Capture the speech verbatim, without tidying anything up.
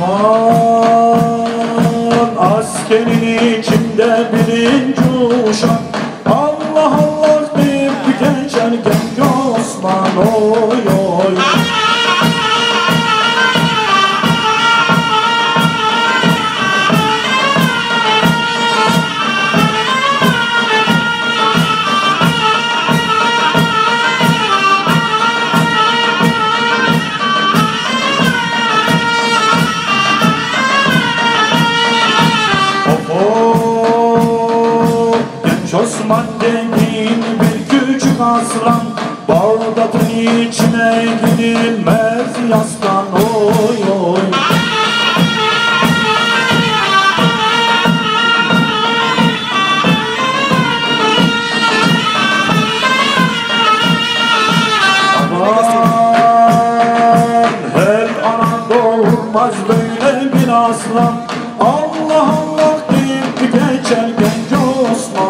Aman askerin içinde birinci uşak, Allah Allah deyip geçer genç Osman oy oy. Osman dediğin bir küçük aslan, Bağdat'ın içine girilmez yaslan oy oy. Aman her ana doğurmaz böyle bir aslan, Allah Allah deyip geçer genç Osman.